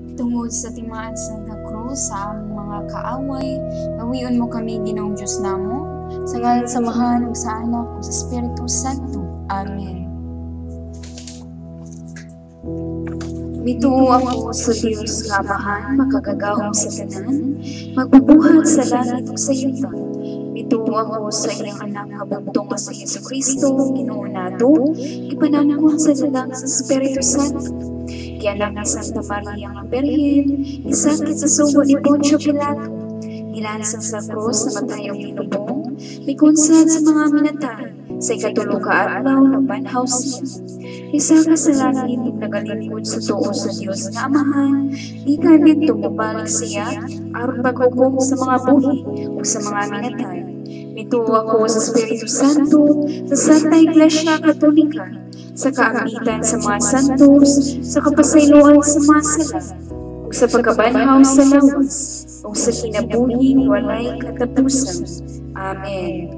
Tungod sa timaan sa Santa Cruz sa among mga kaaway, awion mo kami Ginoong Diyos namo, sa ngalan samahan ug sa Anak ug sa Espiritu Santo. Amen. Mituo ako sa Dios nga Amahan, makagagahom sa tanan, magbubuhat sa langit ug sa yuta. Mituo ako sa iyang anak nga bugtong nga sa Jesucristo, Ginoo nato, ipanamkon sa dalang sa Espiritu Santo. Gianak ni Santa Maria nga Birhen, isakit sa sugo ni Poncio Pilato, nilansang sa krus sa matayong ginubong, mikunsad sa mga minatay, sa ikatulo ka adlaw nagbanhaw siya. Isaka sa langit ug nagalingkod sa tuo sa Dios nga Amahan, gikan didto mobalik siya aron paghukom sa mga buhi ug sa mga minatay. Mituo ako sa Espiritu Santo, sa Santa Iglesia Katolika, sa kaamitan sa mga santos, sa kapasayloan sa mga sala, ug sa pagkabanhaw sa lawas, ug sa kinabuhing walay katapusan. Amen.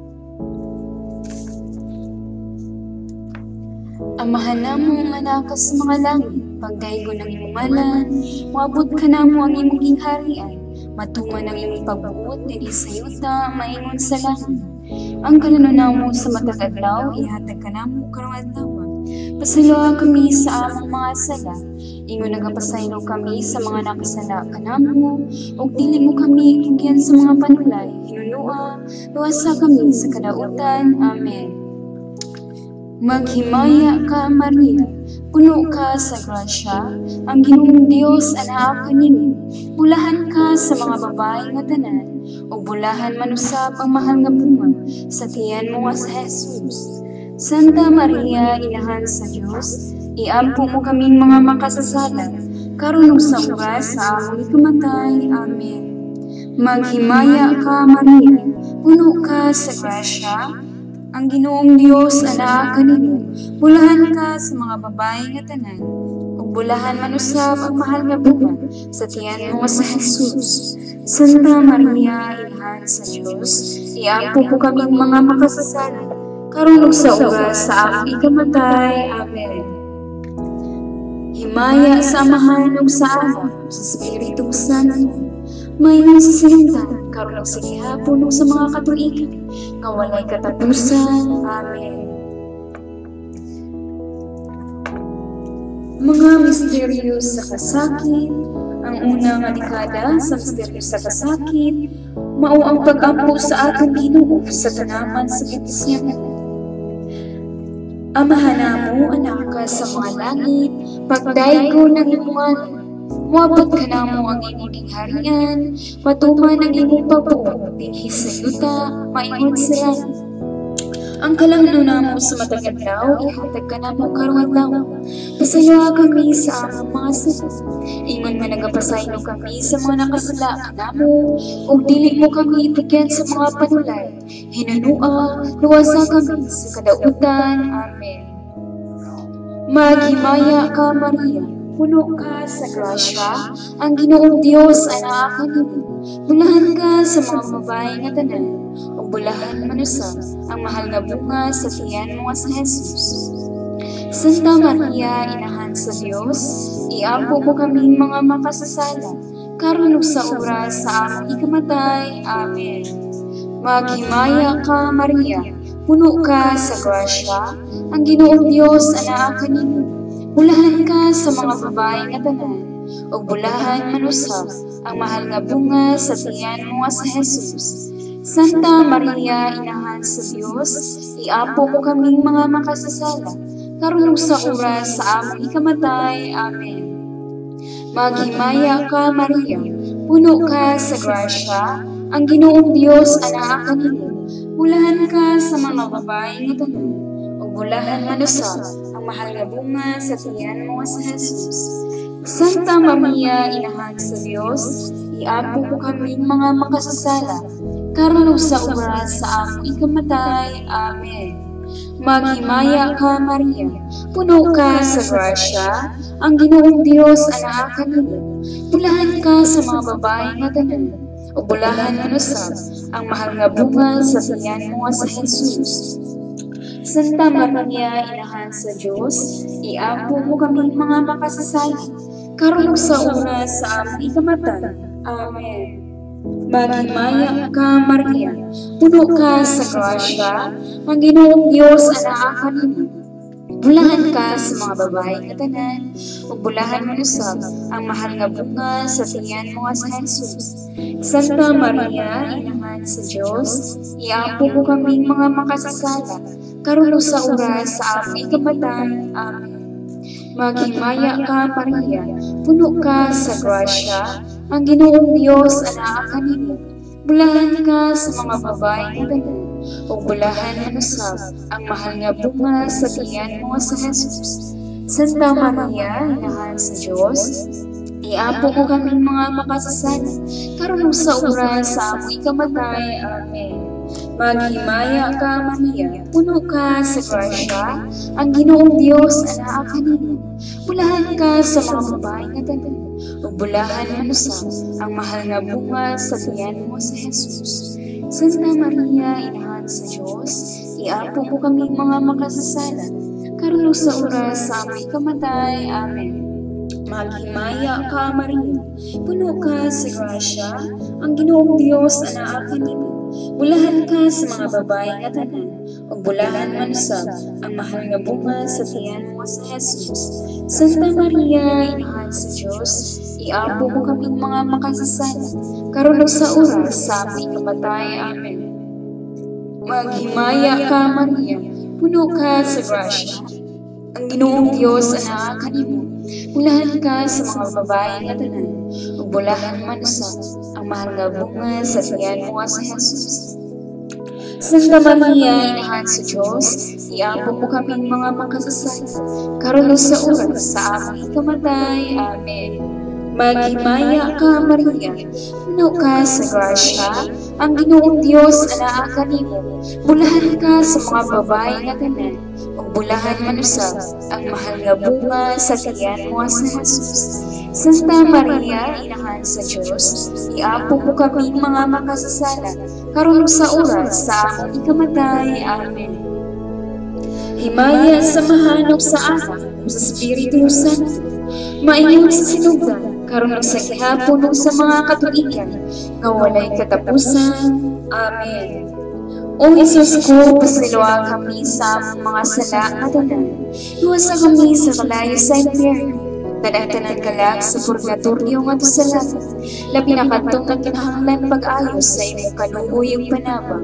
Amahan namo nga naka sa mga langit, pagdaygo ng imong ngalan, moabot ka namo ang imong gingharian, matuman ang imong pagbuot dinhi sa yuta, maingon sa langit. Ang kananon namo sa matag adlaw, ihatag ka namo karong adlaw. Pasayloa kami sa among mga sala, ingon nagapasaylo kami sa mga nakasala kanamo, ug dili mo kami tugyan sa mga panulay, hinunua, luwasa kami sa kadautan. Amen. Maghimaya ka, Maria, puno ka sa grasya, ang Ginoong Dios anaa kanimo. Bulahan ka sa mga babae nga tanan, ug bulahan man usab ang mahal nga bunga sa tiyan mo nga sa Jesus. Santa Maria, Inahan sa Dios, iampo mo kaming mga makasasala, karon ug sa oras sa among ikamatay. Amen. Maghimaya ka, Maria, puno ka sa grasya, ang Ginoong Dios anaa kanimo. Bulahan ka sa mga babae nga tanan, ug bulahan man usab ang mahal nga bunga sa tiyan mo nga sa Jesus. Santa Maria, Inahan sa Dios, iampo mo kaming mga makasasala, karon ug sa oras sa among ikamatay. Amen. Himaya sa Amahan ug sa Anak ug sa Espiritu Santo, mayon sa sinundan, karon ug sa gihapon ug sa mga katuigan, nga walay katapusan. Amen. Mga misteryo sa kasakit. Ang una nga dekada sa misteryo sa kasakit, mao ang pag-ampo sa atong Ginoo sa tanaman sa Getsemani. Amahan namo anak ka sa mga langit, pagdaygo ng imong ngalan, moabot ka namo ang imong gingharian, matuman ang imong pagbuot dinhi sa yuta, maingon sa langit. Ang kalangno namo sa matag adlaw, ihatag ka namo karong adlaw. Pasayloa kami sa among mga sala, ingon nga nagapasaylo kami sa mga nakasala kanamo, ug dili mo kami itigyan sa mga panulay, hinunua, luwasa kami sa kadautan. Amen. Maghimaya ka, Maria, puno ka sa grasya, ang Ginoong Dios anaa kanimo. Bulahan ka sa mga babae nga tanan, ug bulahan man usab ang mahal nga bunga sa tiyan mo nga sa Jesus. Santa Maria, Inahan sa Dios, iampo mo kaming mga makasasala, karon ug sa oras sa among ikamatay. Amen. Maghimaya ka, Maria, puno ka sa grasya, ang Ginoong Dios anaa kanimo. Bulahan ka sa mga babae nga tanan, ug bulahan man usab ang mahal nga bunga sa tiyan mo nga sa Jesus. Santa Maria, Inahan sa Dios, iampo mo kaming mga makasasala, karon ug sa oras sa among ikamatay. Amen. Maghimaya ka, Maria, puno ka sa grasya, ang Ginoong Dios anaa kanimo. Bulahan ka sa mga babae nga tanan, ug bulahan man usab ang mahal nga bunga sa tiyan mo nga sa Jesus. Santa Maria, Inahan sa Dios, iampo mo kaming mga makasasala, karon ug sa oras sa among ikamatay. Amen. Maghimaya ka, Maria, puno ka sa grasya, ang Ginoong Dios anaa kanimo. Bulahan ka sa mga babae nga tanan, ug bulahan man usab ang mahal nga bunga sa tiyan mo nga sa Jesus. Santa Maria, Inahan sa Diyos, iampo mo kaming mga makasasala, karon ug sa oras sa among ikamatay. Amen. Maghimaya ka, Maria, puno ka sa grasya, ang Ginoong Dios anaa kanimo. Bulahan ka sa mga babae nga tanan, ug bulahan man usab ang mahal nga bunga sa tiyan mo nga sa Jesus. Santa Maria, Inahan sa Dios, iampo mo kaming mga makasasala, karon ug sa oras sa among ikamatay. Amen. Maghimaya ka, Maria, puno ka sa grasya, ang Ginoong Dios anaa kanimo. Bulahan ka sa mga babae nga tanan, ug bulahan man usab ang mahal nga bunga sa tiyan mo sa Jesus. Santa Maria, Inahan sa Dios, iampo ko kaming mga makasasala, karon ug sa oras sa among ikamatay. Amen. Maghimaya ka, Maria, puno ka sa grasya, ang Ginoong Dios anaa kanimo. Bulahan ka sa mga babae nga tanan, ug bulahan man usab ang mahal nga bunga sa tiyan mo sa Jesus. Santa Maria, Inahan sa Dios, iampo mo kaming mga makasasala, karon ug sa oras sa among ikamatay. Amen. Maghimaya ka, Maria, puno ka sa grasya, ang Ginoong Dios anaa kanimo. Bulahan ka sa mga babae nga tanan, ug bulahan man usab ang mahal nga bunga sa tiyan mo sa Jesus. Santa Maria, Inahan sa Dios, iampo mo kaming mga makasasala, karon ug sa oras sa aming ikamatay. Amen. Maghimaya ka, Maria, puno ka sa grasya, ang Ginoong Dios anaa kanimo. Bulahan ka sa mga babae nga tanan, ug bulahan man usab ang mahal nga bunga sa tiyan mo sa Jesus. Santa Maria, Inahan sa Dios, iampo mo kaming mga makasasala, karon ug sa oras sa aming ikamatay. Amen. Maghimaya ka, Maria, puno ka sa grasya, ang Ginoong Dios anaa kanimo. Bulahan ka sa mga babae nga tanan, ug bulahan man usab ang mahal nga bunga sa tiyan mo sa Jesus. Santa Maria, Inahan sa Dios, iampo mo kaming mga makasasala, karon ug sa oras sa among ikamatay. Amen. Himaya sa mahanok sa Anak ug sa Espiritu Santo, maingon sa sinugdan, karon ug sa gihapon ug sa mga katuigan, nga walay katapusan. Amen. O Jesus ko, pasiluwa kami sa among mga sala nga tanan, iwasa kami sa kalayo sa impyerno, tanan kalag sa purgatorio nga sa langit, labi na kadtong nagkinahanglan pag-ayos sa imong kanuyong panabang.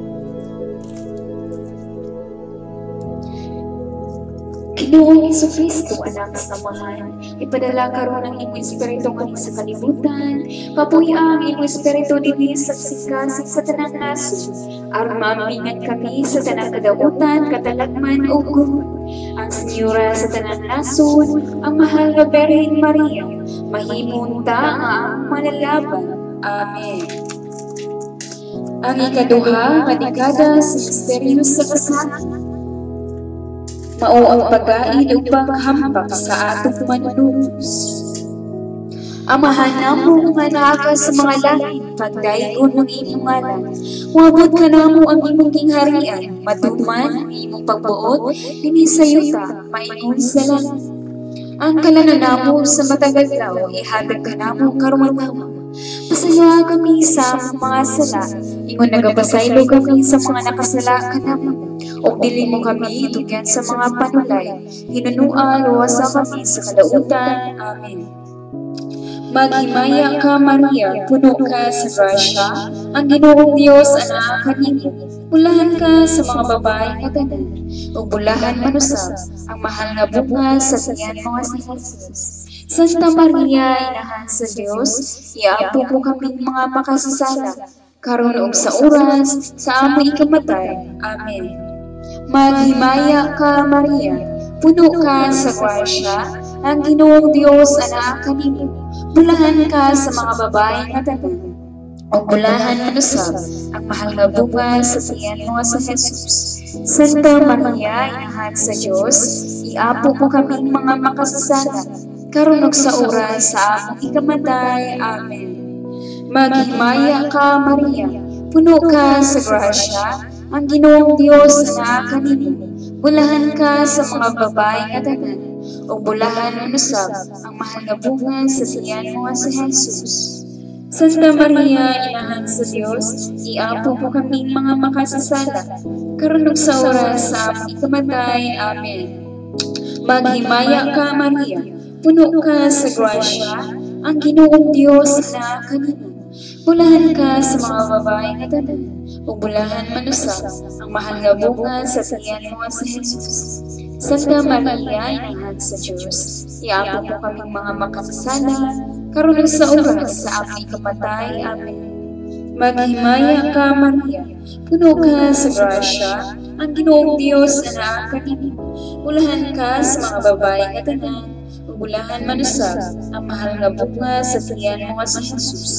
Ginoong Jesucristo, anak sa mahal, ipadala karon ang imong espiritu kami sa kalibutan, papuya ang imong espiritu dinhi sa sikasig sa tanang naso, aron maambingan kami sa tanang kadautan, katalagman o guhon. Ang Senyora sa tanang nason, ang mahal nga Birhen Maria, mahimong ta nga ang manalaban. Amen. Ang ikaduha nga dekada sa misteryo sa kasalan, mao ang pag-aid ug paghambak sa atong manunubos. Amahan namo nga naa sa mga langit, pagdayon ng imong ngalan. Wabot ka namo ang imong gingharian, matuman ang imong pagbuot, dinhi sa yuta, maingon sa langit. Ang kalanan namo sa matag adlaw, ihatag ka namo karon adlaw. Pasaya kami sa mga sala, ingon nagapasaylo kami sa mga nakasala kanamo. O dili mo kami tugyan sa mga panulay, hinunua luwasa kami sa kadautan. Amen. Maghimaya ka, Maria, puno ka sa grasya, ang Ginoong Dios anaa kanimo. Bulahan ka sa mga babae nga tanan, ug bulahan man usab ang mahal nga bunga sa tiyan mo sa Jesus. Santa Maria, Inahan sa Dios, iampo mo kaming mga makasasala, karon ug sa oras sa among ikamatay. Amen. Maghimaya ka, Maria, puno ka sa grasya, ang Ginoong Dios anaa kanimo. Bulahan ka sa mga babae nga tanan, ug bulahan man usab ang mahal nga bunga sa tiyan mo sa Jesus. Santa Maria, Inahan sa Dios, iampo mo kaming mga makasasala, karon ug sa oras sa among ikamatay. Amen. Maghimaya ka, Maria, puno ka sa grasya, ang Ginoong Dios anaa kanimo. Bulahan ka sa mga babae nga tanan, ug bulahan manusab ang mahal nga bunga sa tiyan mo nga si Jesus. Santa Maria, Inahan sa Dios, iapo po kaming mga makasasala, karon ug sa oras sa aming kamatay. Amen. Maghimaya ka, Maria, puno ka sa grasya, ang Ginoong Dios na kanino. Bulahan ka sa mga babae nga tanan, ug bulahan manusab ang mahal nga bunga sa tiyan mo nga si Jesus. Santa Maria, Inahan sa Diyos, iapo po kaming mga makasasala, karon ug sa oras sa aming kamatay. Amen. Maghimaya ka, Maria, puno ka sa grasya, ang Ginoong Dios na kanino. Bulahan ka sa mga babae nga tanan, ug bulahan manusab ang mahal nga bunga sa tiyan mo nga si Jesus.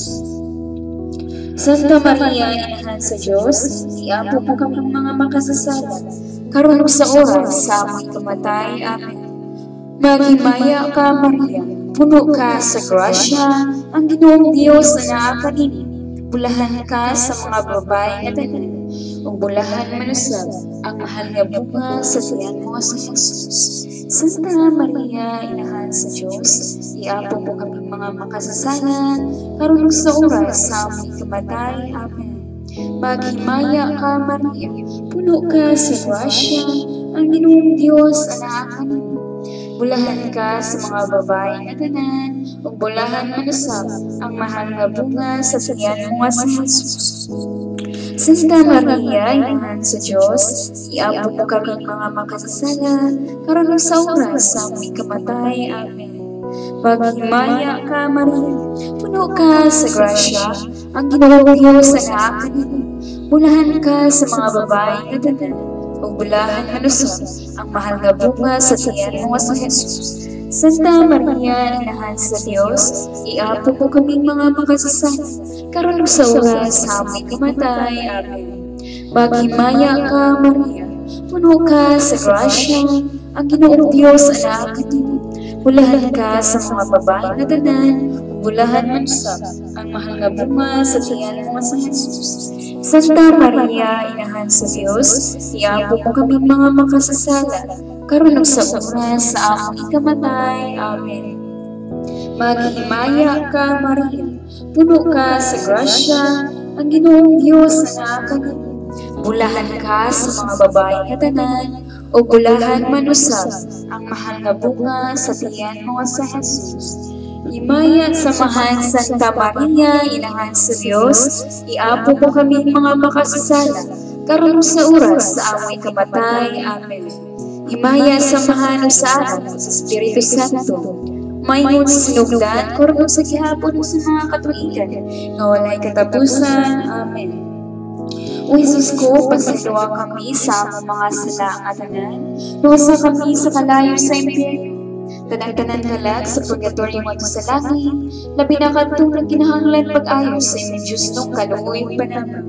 Santa Maria, Inahan sa Diyos, iapo po kaming mga makasasala, karon ug sa oras sa aming kamatay. Amen. Maghimaya ka, Maria, puno ka sa grasya, ang Ginoong Diyos na kanino. Bulahan ka sa mga babae nga tanan, ug bulahan manusab ang mahal nga bunga sa tiyan mo nga si Jesus. Santa Maria, Inahan sa Diyos, iapo po kaming mga makasasala, karon ug sa oras sa aming kamatay. Amen. Maghimaya ka, Maria, puno ka sa grasya, ang Ginoong Diyos na kanino. Bulahan ka sa mga babae nga tanan, ug bulahan manusab ang mahal nga bunga sa tiyan mo nga si Jesus. Santa Maria, Inahan sa Diyos, iapo po kaming mga makasasala, karon ug sa oras sa aming kamatay. Amen. Maghimaya ka, Maria, puno ka sa grasya, ang Ginoong Diyos na kanino. Bulahan ka sa mga babae nga tanan, ug bulahan manusab ang mahal nga bunga sa tiyan mo nga si Jesus. Santa Maria, Inahan sa Diyos, iapo po kaming mga makasasala, karon ug sa oras sa aming kamatay. Amen. Maghimaya ka, Maria, puno ka sa grasya, ang Ginoong Diyos na kanino. Bulahan ka sa mga babae nga tanan, ug bulahan manusab ang mahal nga bunga sa tiyan mo nga si Jesus. Santa Maria, Inahan sa Diyos, iapo po kaming mga makasasala, karon ug sa oras sa aming kamatay. Amen. Maghimaya ka, Maria, puno ka sa grasya, ang Ginoong Diyos na kanino. Bulahan ka sa mga babae nga tanan, ug bulahan manusab ang mahal nga bunga sa tiyan mo nga si Jesus. Himaya samahan Santa Maria, Inahan sa Diyos, iapo po kaming mga makasasala, karon ug sa oras sa aming kamatay. Amen. Himaya samahan ug sa anak sa Espiritu Santo, mayon sa sinugdan, karon ug sa gihapon ug sa mga katuigan, nga walay katapusan. Amen. O Jesus ko, pasaluwa kami sa among mga sala nga tanan, luwasa kami sa kalayo sa impyerno, tanang-tanan kalag sa purgatorio ngadto sa langit, labi na kadtong nagkinahanglan pag-ayo sa imong Diyos nung kaluoy panahon.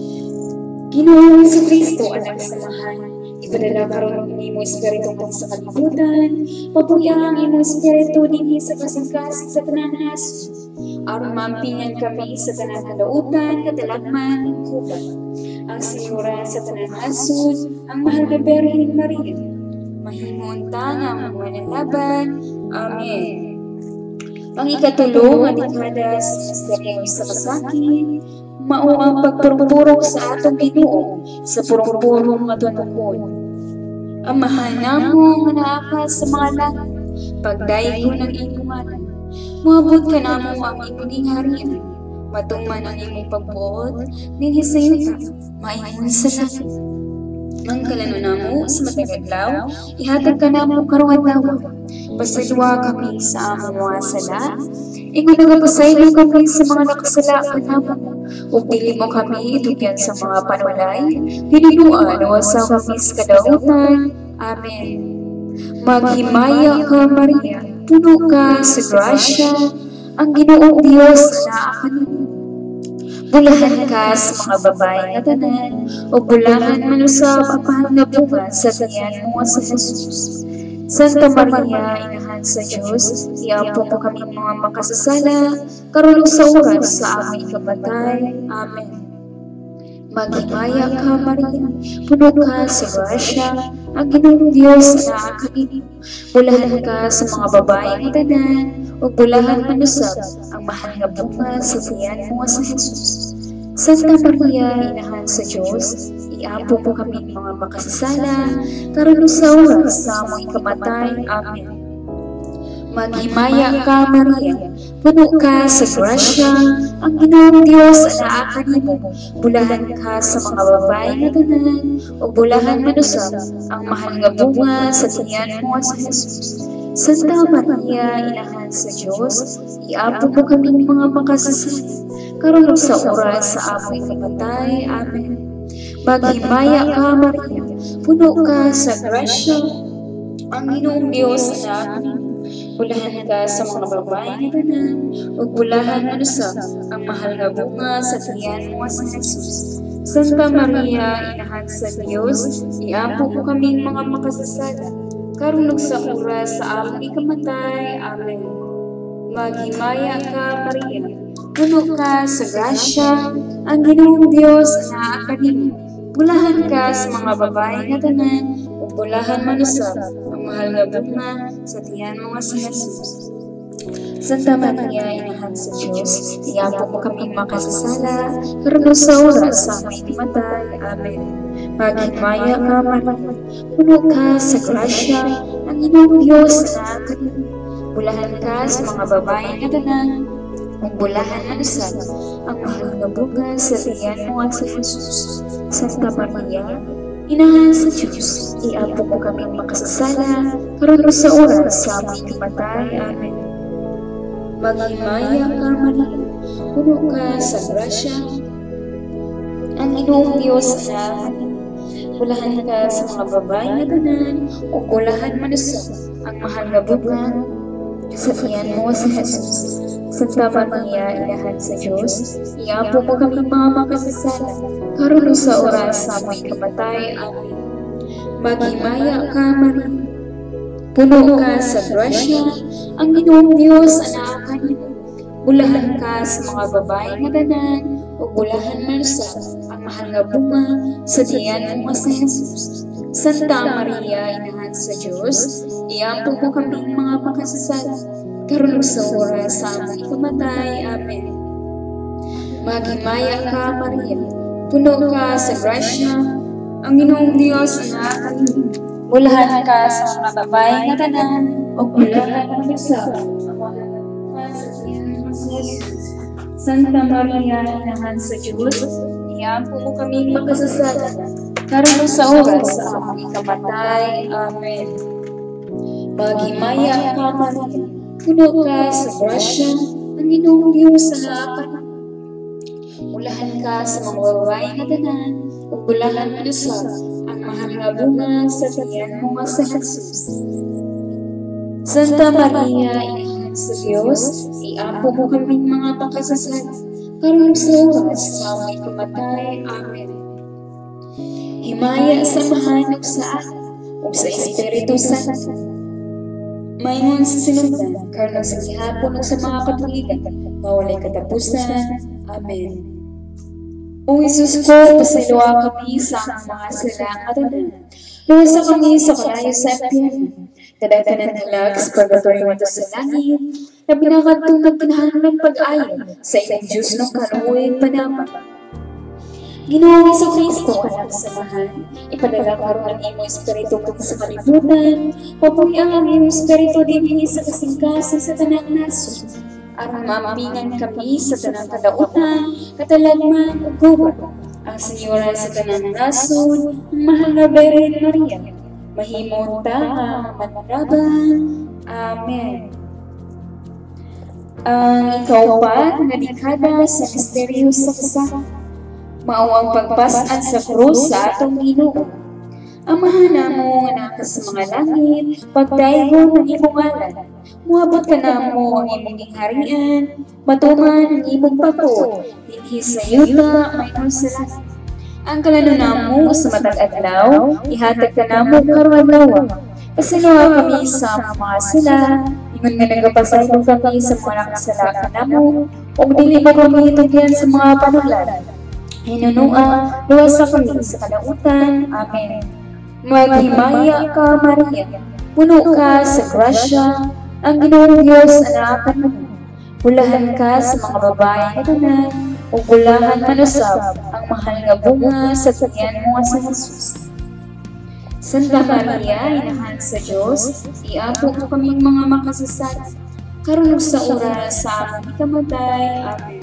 Ginoong Jesucristo, anak sa mahal, ipadala karon ang imong espiritu kang sa kalibutan, papuya ang imong espiritu dinhi sa kasing-kasing sa tanan nasun, aron maampingan kami sa tanan kalautan, kadalagman, ug kuban. Ang Senyora sa tanan nasun, ang mahal na Birhen Maria, mahimunta nga ang mananaban. Amen. Ang ikatulo nga dekada sa misteryo sa kasakit, mao ang pagpurong-purong sa atong Ginoo sa purong-purong nga tunukon. Ang mahal namo nga naa sa mga langit, pagdayeg ng imong ngalan, moabot ka namo ang imong gingharian, matungman ang imong pagbuot, dinhi sa yuta, maingon sa langit. Ang kalano namo sa matagadlaw, ihatag ka namo karong adlaw. Pasalwa kami sa among mga sala, ingon nagapasaylo kami sa mga nakasala kanamo, ug dili mo kami itugyan sa mga panulay, hininuan o asaw kami sa kadautan. Amen. Maghimaya ka, Maria, puno ka sa grasya, ang Ginoong Diyos na kanino. Bulahan ka sa mga babae nga tanan, o bulahan manusab ang mahal nga bunga sa tiyan mo sa Jesus. Santa Maria, Inahan sa Diyos, iapo mo kami mga makasasala, karon ug sa oras sa aming kamatay. Amen. Maghimaya ka, Maria, puno ka sa grasya, ang Ginoong Dios na kanimo. Bulahan ka sa mga babae nga tanan, ug bulahan manusab ang mahal nga bunga sa tiyan mo sa Jesus. Santa Maria, Inahan sa Diyos, iapo po kami mga makasasala, karon sa oras sa among ikamatay. Amen. Maghimaya ka, Maria, puno ka sa grasya, ang Ginoong Diyos na kanimo. Bulahan ka sa mga babae nga tanan, ug bulahan manusab ang mahal nga bunga sa tiyan mo sa Jesus. Santa Maria, Inahan sa Diyos, iapo po kami mga makasasala, karon sa oras sa among ikamatay. Amen. Maghimaya ka, Maria, puno ka sa grasya, ang Ginoong Diyos na kanimo. Bulahan ka sa mga babae nga tanan, ug bulahan manusab ang mahal nga bunga sa tiyan mo sa Jesus. Santa Maria, Inahan sa Diyos, iapo po kami mga makasasala, karon sa oras sa among ikamatay. Amen. Maghimaya ka, Maria, puno ka sa grasya, ang Ginoong Diyos na kanimo. Bulahan ka sa mga babae nga tanan, ug bulahan manusab ang mahal nga bunga sa tiyan mo sa Jesus. Santa Maria, Inahan sa Diyos, iapo mo kaming makasasala, karon sa oras sa among ikamatay. Amen. Maghimaya ka, Maria, puno ka sa grasya, ang Ginoong Diyos na kanimo. Bulahan ka sa mga babae nga tanan, ug bulahan manusab ang mahal nga bunga sa tiyan mo sa Jesus. Santa Maria, Inahan sa Diyos, iapo mo kaming makasasala, karon sa oras sa among ikamatay. Amen. Maghimaya ka, Maria, puno ka sa grasya, ang Ginoong Diyos na kanimo. Bulahan ka sa mga babae nga tanan, ug bulahan manusab ang mahal nga bunga sa tiyan mo sa Jesus. Santa Maria, Inahan sa Diyos, iapo mo kami mga makasasala, karon sa oras sa among ikamatay. Amen. Maghimaya ka, Maria, puno ka sa grasya, ang Ginoong Diyos na kanimo. Bulahan ka sa mga babae nga tanan, ug bulahan manusab ang mahal nga bunga sa tiyan mo sa Jesus. Santa Maria, Inahan sa Diyos, iapo mo kami mga makasasala, karon sa oras sa among ikamatay. Amen. Maghimaya ka, Maria, puno ka sa grasya, ang Ginoong Diyos na kanimo. Bulahan ka sa mga babae nga tanan, ug bulahan manusab ang mahal nga bunga sa tiyan mo sa Jesus. Santa Maria, Inahan sa Diyos, iapo mo kami makasasala, karon sa oras sa among ikamatay. Amen. Maghimaya ka, Maria, puno ka sa grasya, ang Ginoong Diyos na kanimo. Bulahan ka sa mga babae nga tanan, ug bulahan manusab ang mahal nga bunga sa tiyan mo sa Jesus. Santa Maria, Inahan sa Diyos, iapo mo kaming mga makasasala, karon sa oras sa among ikamatay. Amen. Himaya sa mahanok sa anak ug sa Espiritu Santo, mayon sa sinugdan, karon sa gihapon ug sa mga katuigan, mawalay katapusan. Amen. O Jesus ko, pasayloa kami sa among mga sala at tanan. Luwasa kami sa kalayo sa impyerno. Kadagdanan halag sa purgatory mo sa langit, na binakadtong nagpinahanong pag-ayon sa ilang Diyos ng kaluoy panaman. Ginoong Jesucristo, anak sa mahal, ipadala karon ang imong espiritu kung sa kalibutan, papuyan ang imong espiritu dinhi sa kasingkasan sa tanang nasod, aron maambingan kami sa tanang kadautan, katalagman ug gubat. Ang Senyora sa tanang nasod, ang mahal na Birhen Maria, mahimong ta ang manaraban. Amen. Ang ikaupat na dekada sa misteryo sa kasal, mao ang pagpasad sa krus sa atong Ginoo. Amahan namo nga naka sa mga langit, pagdaygon ng imong ngalan. Muabot ka namo ang imong gingharian, matuman ang imong pagtuo, dinhi sa yuta mayroon sa langit. Ang kalano namo sa matag adlaw, ihatag ka namo karon adlaw. Pasaloa kami sa mga sala, ingon nga nagapasaylo kami sa mga nakasala kanamo, ug dili mo kami tugyan sa mga panulan. Hinunua, luwasa kami sa kalautan. Amen. Maghimaya ka, Maria, puno ka sa grasya, ang Ginoong Diyos anaakan mo. Bulahan ka sa mga babae na tanan, o bulahan manusab ang mahal nga bunga sa tiyan mo nga sa Jesus. Santa Maria, inahan sa Diyos, iabot mo kaming mga makasasala, karon sa oras sa aming kamatay. Amen.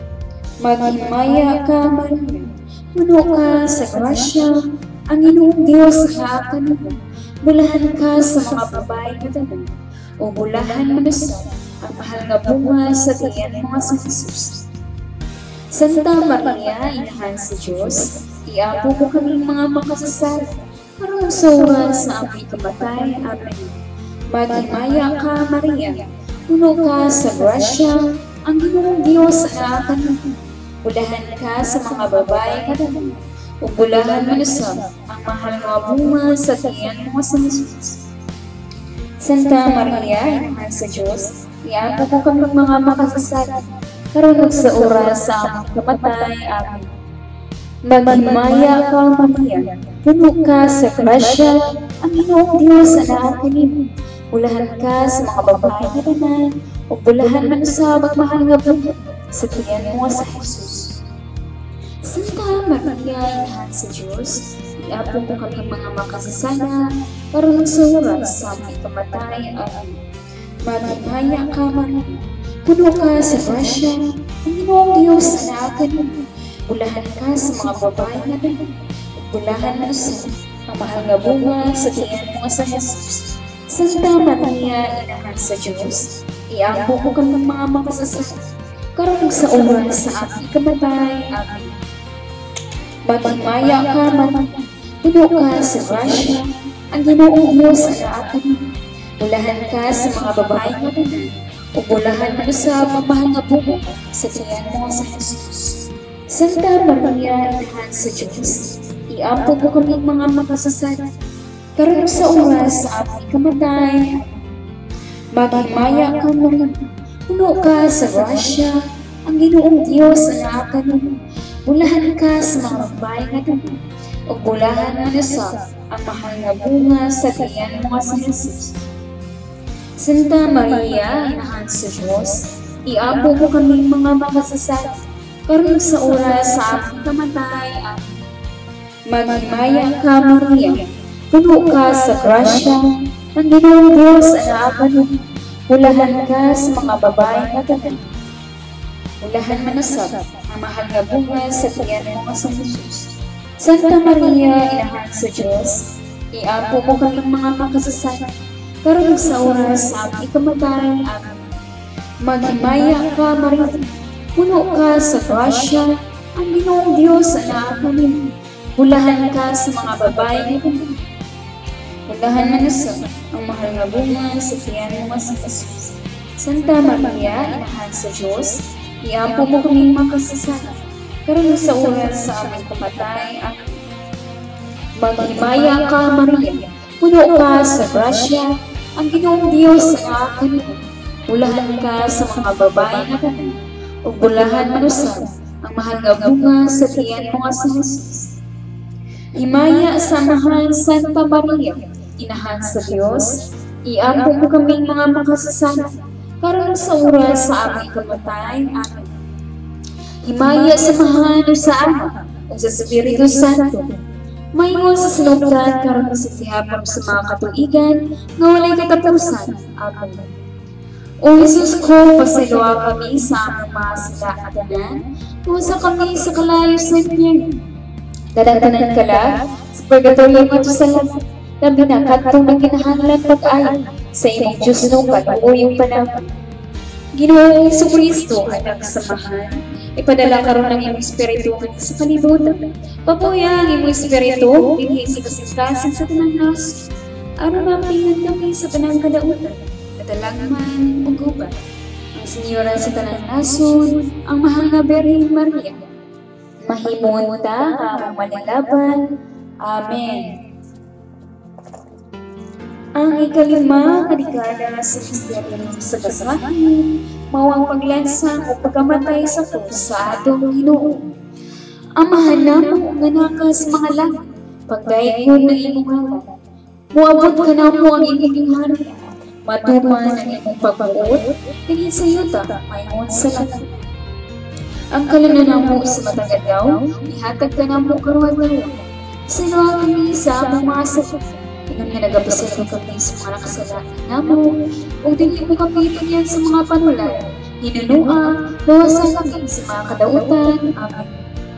Maghimaya ka, Maria, puno ka sa grasya, ang Ginoong Diyos anaakan mo. Bulahan ka sa mga babae na tanan, o bulahan manusab ang mahal nga bunga sa tiyan mo nga sa Jesus. Santa Maria, inahan sa Diyos, iabot mo kaming mga makasasala, karon sa oras sa aming kamatay. Amen. Maghimaya ka, Maria, puno ka sa grasya, ang Ginoong Diyos anaakan mo. Bulahan ka sa mga babae na tanan, o bulahan manusab ang mahal nga bunga sa tiyan mo sa Jesus. Santa Maria, inahan sa Diyos, iabot mo kaming mga makasasala, karon sa oras sa aming kamatay. Amen. Maghimaya ka, Maria, puno ka sa grasya, ang Ginoong Diyos anaakan mo. Bulahan ka sa mga babae na tanan, o bulahan manusab ang mahal nga bunga sa tiyan mo sa Jesus. Santa Maria, inahan sa Diyos, iabot mo kaming mga makasasala, karon sa oras sa aming kamatay. Amen. Maghimaya ka, Maria, puno ka sa grasya, ang Ginoong Diyos anaakan mo. Bulahan ka sa mga babae na tanan, o bulahan manusab ang mahal nga bunga sa tiyan mo sa Jesus. Santa Maria, inahan sa Diyos, iabot mo kaming mga makasasala, karon sa oras sa aming kamatay. Amen. Maghimaya ka, Maria, puno ka sa grasya, ang Ginoong Diyos anaakan mo. Bulahan ka sa mga babae na tanan, o bulahan manusab ang mahal nga bunga sa tiyan mo sa Jesus. Santa Maria, inahan sa Diyos, iabot mo kaming mga makasasala, karon sa oras sa aming kamatay. Maghimaya ka, Maria, puno ka sa grasya, ang Ginoong Diyos anaakan mo. Bulahan ka sa mga babae na tanan, o bulahan manusab ang mahal nga bunga sa tiyan mo sa Jesus. Santa Maria, inahan sa Diyos, iabot mo kaming mga makasasala, karon sa oras sa aming kamatay. Amen. Maghimaya ka, Maria, puno ka sa grasya, ang Ginoong Diyos anaakan mo. Bulahan ka sa mga babae na tanan, bulahan manusab ang mahal nga bunga sa tiyan mo sa Jesus. Santa Maria, inahan sa Diyos, iabot mo kaming mga makasasala, karon sa oras sa aming kamatay. Amen. Maghimaya ka, Maria, puno ka sa grasya, ang Ginoong Diyos anaakan mo. Bulahan ka sa mga babae na tanan, bulahan manusab ang mahal nga bunga sa tiyan mo sa Jesus. Santa Maria, inahan sa Diyos, iabot mo kaming makasasala, karon sa oras sa aming kamatay. Amen. Maghimaya ka, Maria, puno ka sa grasya, ang Ginoong Diyos anaakan mo. Bulahan ka sa mga babae na tanan, o bulahan manusab ang mahal nga bunga sa tiyan mo sa Jesus. Himaya sa mahal Santa Maria, inahan sa Diyos, iabot mo kaming mga makasasala, karon sa oras sa aming kamatay. Amen. Himaya sa mahal sa Ama, o sa Espiritu Santo, maingon sa sinugdan karon sa tihapon sa mga katuigan nga walay katapusan. Amen. O Jesus ko, pasiluwa kami sa aming mga sila at tanan, pusa kami sa kalayo sa impyerno. Dadagdanan ka lang sa purgatorio dito sa langit, na binakatong na kinahanglan pag-ayon sa imong Diyos nung kaluoyong panahon. Ginoong Jesucristo, anak sa mahal, ipadala karon ng imong espiritu sa kalibutan. Papuya ang imong espiritu, dinhi sa kasingkasan sa tanang naso, aron mapingan kami sa tanang kadautan, kadalagman ug gubat. Ang Senyora sa tanang nason, ang mahal nga Birhen Maria, mahimong ta ang manalaban. Amen. Ang ikalima kadikada sa misteryo sa kasalanan, mao ang paglansang o pagkamatay sa krus sa atong Ginoo. Amahan namo nga naka sa mga langit, pagdayon ng imong ngalan. Muabot ka na mo ang imong ginghari, matuman ang imong pagbuot, tingin sa yuta, mayon sa langit. Ang kalangan mo sa matang adlaw, ihatag ka na mo karuan-karuan. Sinuha kami sa among mga sakit, ingon nga nagapasalo kami sa mga nakasalanan namo, o dili mo kami itinyan sa mga panulay, hinunua, bawasan kami sa mga kadautan. Amen.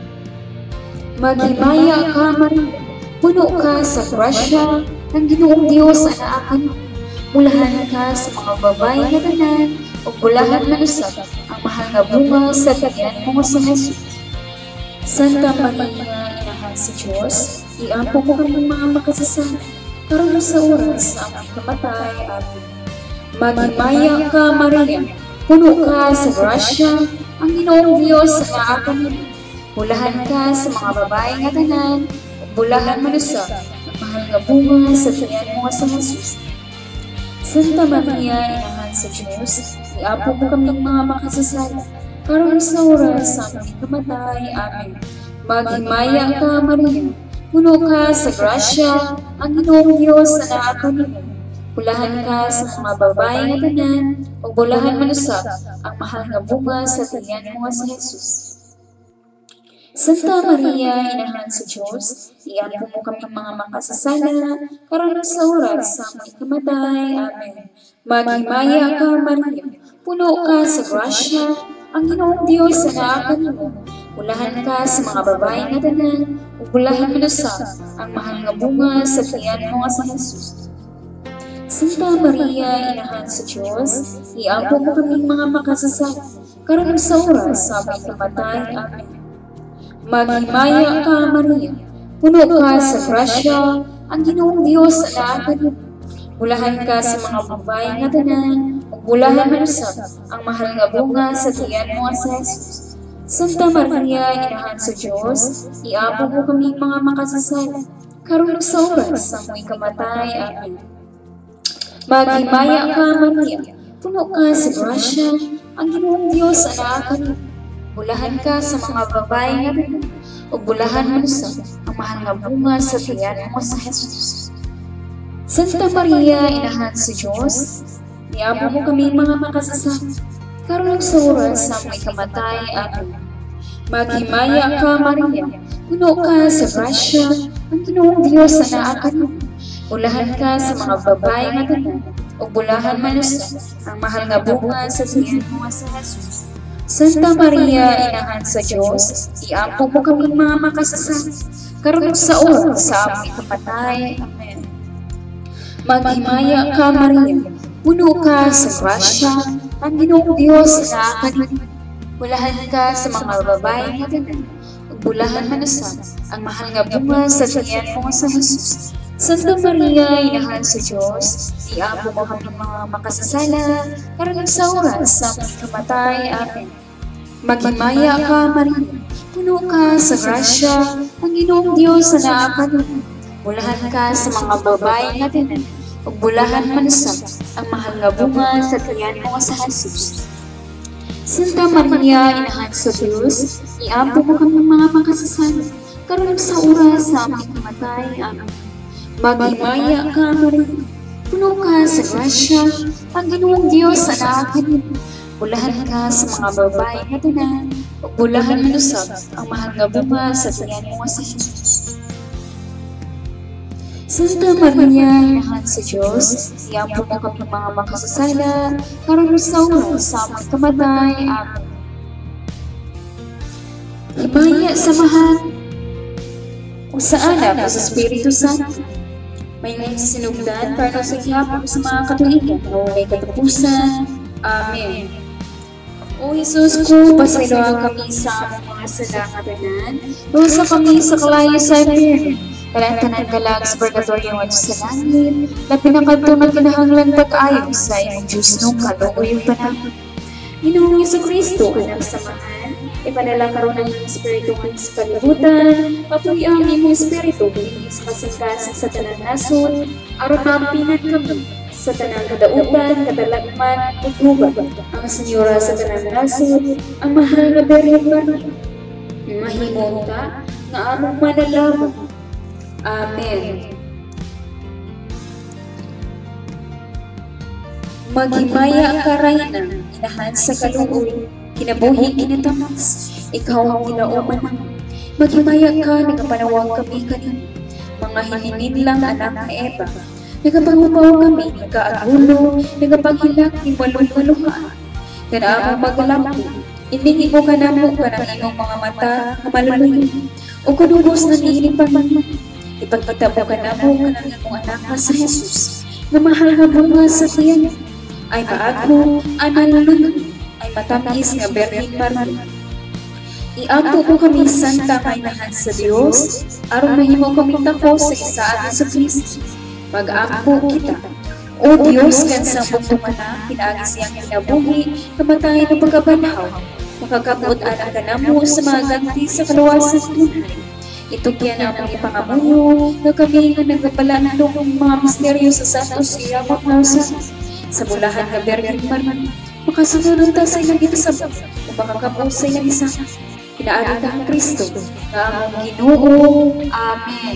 Maghimaya ka, Maria, puno ka sa grasya, ng Ginoong Diyos anaakan mo. Mulahan ka sa mga babae nga tanan, o bulahan manusap ang mahal nga bunga sa tiyan mo sa Jesus. Santa Maria, Inahan sa Diyos, iampo mo kami mga makasasala, karon sa oras sa aming kamatay. Amen. Maghimaya ka, Maria, puno ka sa grasya, ang Ginoong Diyos anaakan mo. Mulahan ka sa mga babae nga tanan, o bulahan manusap mahal nga bunga sa tiyan mo sa Jesus. Santa Maria, Inahan sa Diyos, iapo mo kami mga makasasala, karon sa oras sa aming kamatay. Amen. Maghimaya ka, Maria, puno ka sa grasya, ang Ginoong Diyos anaakan mo. Bulahan ka sa mga babae nga tanan, o bulahan manusap ang mahal nga bunga sa tiyan mo sa Jesus. Santa Maria, Inahan sa Diyos, iampo mo kami mga makasasala, karon sa oras sa aming kamatay. Amen. Maghimaya ka, Maria, puno ka sa grasya, ang Ginoong Diyos anaakan mo. Bulahan ka sa mga babae nga tanan, o bulahan manusap ang mahal nga bunga sa tiyan mo sa Jesus. Santa Maria, Inahan sa Diyos, iampo mo kami mga makasasala, karon sa oras sa aming kamatay. Amen. Maghimaya ka, Maria, puno ka sa grasya, ang Ginoong Diyos anaakan mo. Bulahan ka sa mga babae nga tanan, ug bulahan manusap ang mahal nga bunga sa tiyan mo sa Jesus. Santa Maria, Inahan sa Diyos, iampo mo kami mga makasasala, karon sa oras sa aming kamatay. Amen. Maghimaya ka, Maria, puno ka sa grasya, ang Ginoong Diyos anaakan mo. Bulahan ka sa mga babae nga tanan, o bulahan manusap ang mahal nga bunga sa tiyan mo sa Jesus. Santa Maria, Inahan sa Diyos, iampo mo kami mga makasasala, karon sa oras sa aming kamatay. Amen. Maghimaya ka, Maria, puno ka sa grasya, ang Ginoong Diyos anaakan mo. Bulahan ka sa mga babae nga tanan, o bulahan manusap ang mahal nga bunga sa tiyan mo sa Jesus. Santa Maria, Inahan sa Diyos, iampo mo kami mga makasasala, karon sa oras sa aming kamatay. Amen. Maghimaya ka, Maria, puno ka sa grasya, ang Ginoong Diyos anaakan mo. Bulahan ka sa mga babae nga tanan, ug bulahan manusap ang mahal nga bunga sa tiyan mo sa Jesus. Santa Maria, Inahan sa Diyos, iampo mo kami mga makasasala, karon sa oras sa aming kamatay. Amen. Maghimaya ka, Maria, puno ka sa grasya, ang Ginoong Diyos anaakan mo. Bulahan ka sa mga babae nga tanan, ug bulahan manusap ang mahal nga bunga sa tiyan mo sa Jesus. Santa Maria, Inahan sa Diyos, iampo mo kami mga makasasala, karon sa oras sa aming kamatay. Amen. Maghimaya ka, Maria, puno ka sa grasya, ang Ginoong Diyos anaakan mo. Bulahan ka sa mga babae nga tanan, ug bulahan manusap ang mahal nga bunga sa tiyan mo sa Jesus. Santa Maria, Inahan sa Diyos, iampo mo kami mga makasasala, karon sa oras sa aming kamatay. Amen. Himaya samahan o sa Anak o sa Espiritu Santo, may sinugdan para sa ihapon sa mga katuligan na walay katapusan. Amen. O Jesus ko, pasiluan kami sa among mga sala nga tanan, lusa kami sa kalayo sa impyerno, tanan kalag sa purgatorio at sa langit, na pinakadto na kinahanglan pag-ayo sa imong Diyos nung kalunguyong panahon. Ginoong Jesucristo, anak samahan, ipadala karon ang iyong Espiritu ng sa kalibutan, patuloy ang iyong Espiritu binig sa kasingkasan sa tanan nasod, aron maampinan kami sa tanang kadautan, katalagman, ug hubad, ang Senyora sa tanang nasod, ang mahal na Birhen Maria, mahimong ta nga among manalabang. Amen. Maghimaya ka, Rayna, inahan sa kaluoy, kinabuhi kinatamas, ikaw ang ginauman. Maghimaya ka, nagapanawag kami kanin, mga hininin lang anak ni Eva. Nagapangupaw kami, nagaagulo, nagapanghilak ni walong-waluhaan. Kana mo maglampo, iningi mo ka na mo ka ng iyong mga mata na maluluhin, o kudugos na niilipan man. Ipagkita mo ka na mo ka ng iyong anak na sa Jesus, na mahal na bunga sa tiyan, ay maagmo, analulunod, ay matamis nga Birhen Maria. Iampo ko kami santa kainahan sa Dios, aron mahimo kami tako sa isa atin sa Kristo. Mag-ampo kita. O Dios, kansa mong tumana, pinaagi siyang kinabuhi, kamatayan ng pagkabanhaw, makakabot anak ka na mo sa mga ganti sa kaluwasan tunay. Ito kaya namang ipangamuyo, na kami nga nagkapalanong ng mga misteryo sa santos iyabot na sa mulahan nga Birhen Maria, makasunod ta sa ilang ginasabot, o makakabot sa ilang isa. Pinaagi ka ang Kristo, na among Ginoo. Amen.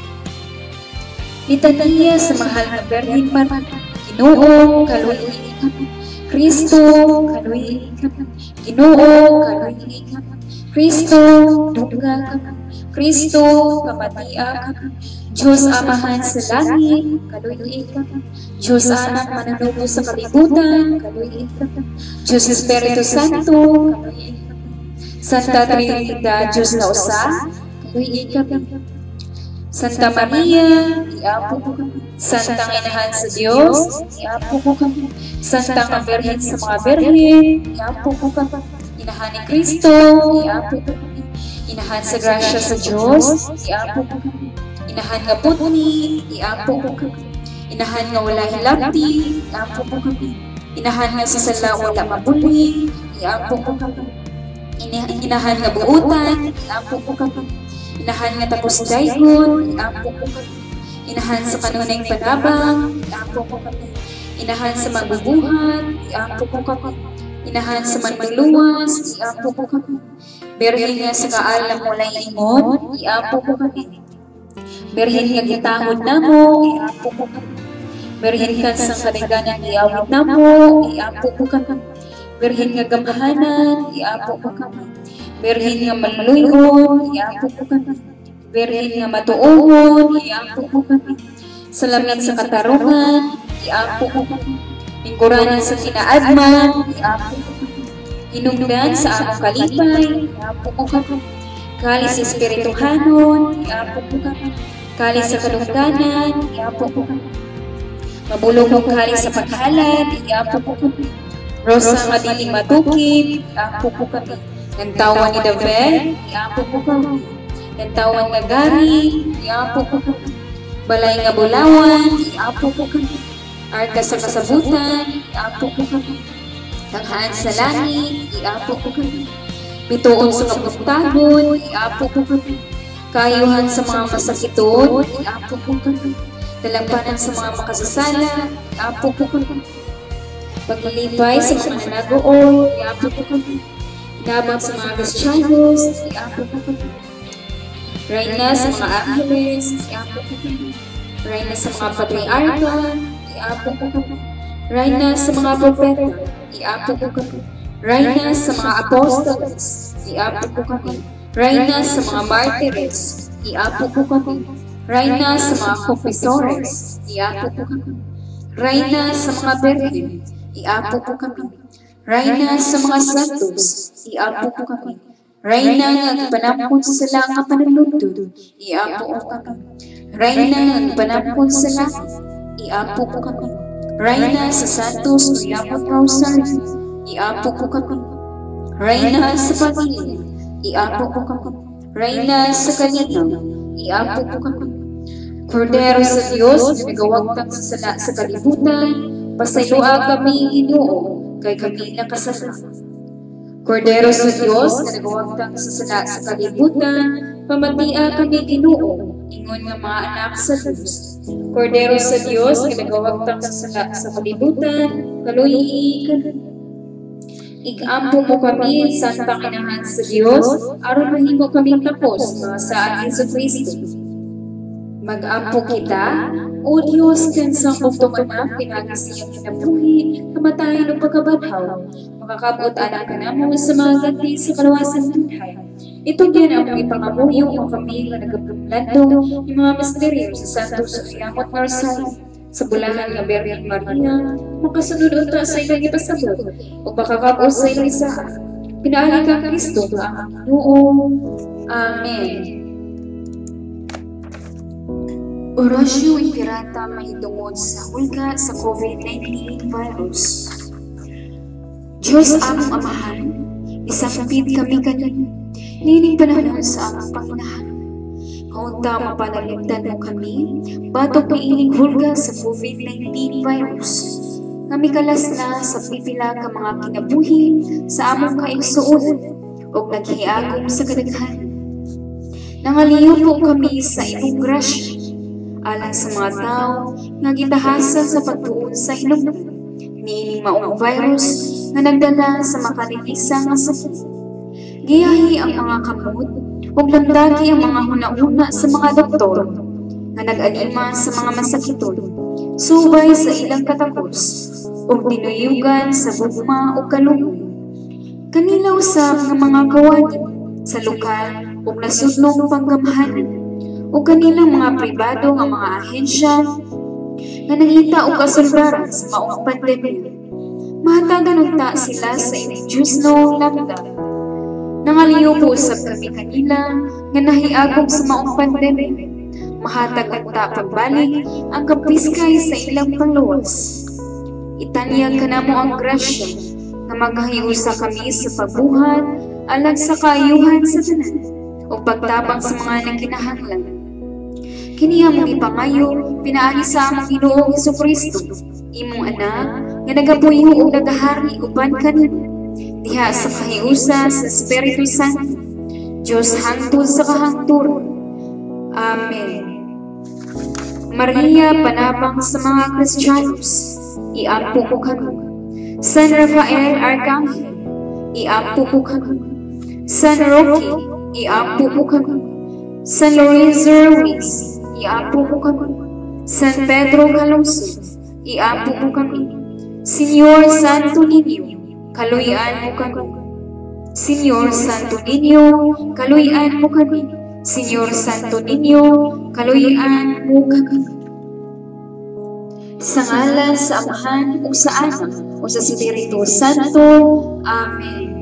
Litania sa mahal na Birhen Maria. Ginoo, kaluoy kami. Kristo, kaluoy kami. Ginoo, kaluoy kami. Kristo, dungga kami. Kristo, kamatia kami. Diyos Amahan sa langit, kaluoy kami. Diyos Anak mananubos sa kalibutan, kaluoy kami. Diyos Espiritu Santo, kaluoy kami. Santa Trinidad, Diyos na usa, kaluoy kami. Santa Maria, iampo ko kami. Santang Inahan sa Diyos, iampo ko kami. Santang Birhen sa mga Birhen, iampo ko kami. Inahan ni Kristo, iampo ko kami. Inahan sa grasya sa Diyos, iampo ko kami. Inahan nga putni, iampo ko kami. Inahan nga wala hilabti, iampo ko kami. Inahan nga sa sala wala mabuli, iampo ko kami. Inahan nga buutan, iampo ko kami. Inahan nga tapos daygon, iampo ko kami. Inahan sa kanunay panabang, iampo ko kami. Inahan sa magbubuhat, iampo ko kami. Inahan sa manluluwas, iampo ko kami. Birhen nga sa kaalam walay ingon, iampo ko kami. Birhen nga gitahod na mo, iampo ko kami. Birhen ka sa kaliganan iawit na mo, iampo ko kami. Birhen nga gamhanan, iampo ko kami. Birhen nga maluluyon, iampo ko kami. Birhen nga matuohon, iampo ko kami. Salamin sa katarungan, iampo ko kami. Lingkuranan sa kinaadman, iampo ko kami. Hinungdan sa among kalipay, iampo ko kami. Kalis sa espirituhanon, iampo ko kami. Kalis sa kalungganan, iampo ko kami. Mabulong kong kalis sa paghalad, iampo ko kami. Rosa nga diling matukib, iampo ko kami. Nantawan ni David, iampo ko kami. Nantawan nga gari, iampo ko kami. Balay nga bulawan, iampo ko kami. Arka sa kasabutan, iampo ko kami. Tanghaan sa langit, iampo ko kami. Bituon sa kapagtagon, iampo ko kami. Kayuhan sa mga masakiton, iampo ko kami. Talampanan sa mga makasasala, iampo ko kami. Paglilipay sa mga nanagoon, iampo ko kami. Inabang sa mga Kristiyanos, iampo ko kami. Reyna sa mga Angeles, iampo ko kami. Reyna sa mga Patriarka, iampo ko kami. Reyna sa mga Propeta, iampo ko kami. Reyna sa mga Apostoles, iampo ko kami. Reyna sa mga Martires, iampo ko kami. Reyna sa mga Confesores, iampo ko kami. Reyna sa mga Birhen, iampo ko kami. Reyna sa mga Santos, iampo ko kami. Reyna nga panampon sa langa panalutod, iampo ko kami. Reyna nga panampon sa langit, iampo ko kami. Reyna sa Santos, iampo Rosary, iampo ko kami. Reyna sa pamilya, iampo ko kami. Reyna sa kalinaw, iampo ko kami. Kordero sa Diyos, nagawagtang sa sala sa kalibutan, pasayloa kami Ginoo, kay kami nakasala. Kordero sa Diyos, nagawagtang sa sala sa kalibutan, pamatia kami Ginoo, ingon nga mga anak sa Diyos. Kordero sa Diyos, nagawagtang sa sala sa kalibutan, kaluyi ka. Ikampo mo kami, Santang Inahan sa Diyos, aron mahimo kaming tapos mga sa atin sa Kristo. Mag-ampo kita, O Diyos, kansang bugtong anak, pinagisiyang kinabuhi, kamatayan o pagkabadhaw, makakabot anak ka namo sa mga ganti sa kalawasan buhay. Ito yan ang mga ipangamuyo o kami nga nagapublando yung mga misteryo sa Santo Sofia at Marsal. Sa bulahan nga Birhen Maria, makasunod unta sa ilang ipasabot, o makakabot sa ilang isa. Pinaali ka Kristo nga ang Ginoo. Amen. Orasyo Impirata mahitungod sa hulga sa COVID-19 virus. Diyos among amahan, isangpid kami kanino, nining panahon sa among Panginoon. Kaunta mapanalimtan mo kami, batok niining hulga sa COVID-19 virus. Kami kalas na sa pipila ka mga kinabuhi sa among kaigsuonan o naghiagom sa kadaghan. Nangaliyo po kami sa imong grasya, alang sa mga tao nga gitahasan sa pagtuon sa hinungdan niining maong virus nga nagdala sa makalilisang nga sakit. Giyahi ang mga kamot ug lamdagi ang mga hunahuna sa mga doktor nga nag-alima sa mga masakiton, subay sa ilang katakos ug dinuyugan sa bugma o kalungoy. Kanila usab nga mga kawani sa lokal ug nasudnong panggamhanan o kanilang mga pribado nga mga ahensya nga nangita o kasulbaran sa maong pandemya. Mahatagan unta sila sa inyong Diyos no lamda. Nangaliyo po usab kami kanila nga nahiagom sa maong pandemya. Mahatag unta pagbalik ang kapiskay sa ilang pangluwas. Itanyag ka namo ang grasya nga maghahiusa kami sa pagbuhat alang sa kaayuhan sa tanan o pagtabang sa mga nagkinahanglan. Kini among ipangayo, pinaagi sa among Ginoong Hesukristo, imong anak, nga nagapuyo o nagahari uban kanimo, diha sa kahiusa sa Espiritu Santo, Diyos hangtod sa kahangturan. Amen. Maria, panabang sa mga Kristiyanos, iampo ko kami. San Rafael Arcangel, iampo ko kami. San Roque, iampo ko kami. San Lorenzo Ruiz, iampo ko kami. San Pedro Calungsod, iampo ko kami. Señor Santo Niño, kaluyan mo kami. Señor Santo Niño, kaluyan mo kami. Señor Santo Niño, kaluyan mo kami. Sa ngalan sa Amahan o sa Anak o sa Espiritu Santo. Amen.